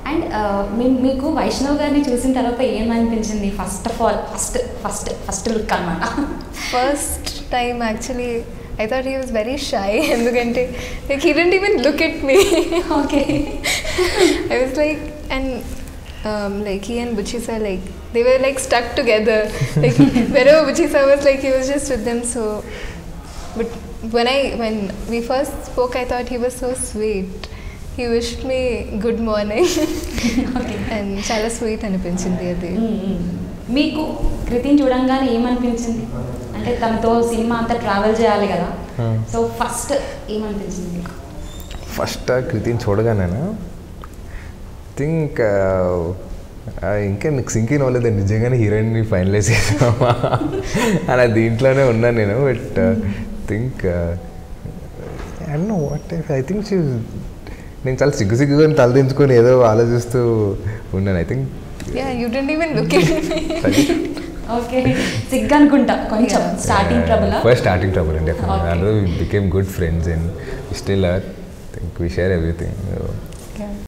And మీకు వైష్ణవ్ గారిని చూసిన తర్వాత ఏమనిపించింది? First of all first look అన్నమాట. First time actually I thought he was very shy ఎందుకంటే like he didn't even look at me. Okay. I was like, and like he and Buchi sir, like they were like stuck together. Like wherever Buchi sir was, like he was just with them. So but when we first spoke, I thought he was so sweet. He wished me good morning. Okay. And చాలా sweet అనిపించింది అది. మీకు కృతిని చూడంగానే ఏమనిపించింది? అంటే తనతో cinema అంతా travel చేయాలి కదా, సో ఫస్ట్ ఏమనిపించింది మీకు? ఫస్ట్ కృతిని చూడగానేనా థింక్ ఇంకా నీకు సింకింగ్ అవ్వలేదు, నిజంగానే హీరోయిన్ని ఫైనలైజ్ చేసామా అలా దీంట్లోనే ఉన్నాను నేను. But think what I think నేను చాలా సిగ్గుగా తలదించుకొని ఏదో ఆలోచిస్తూ ఉన్నాను. I think you didn't even look at me. Okay, సిగ్గు అనుకుంటా కొంచెం starting trouble. First starting trouble అండి. అందులో we became good friends and still I think we share everything.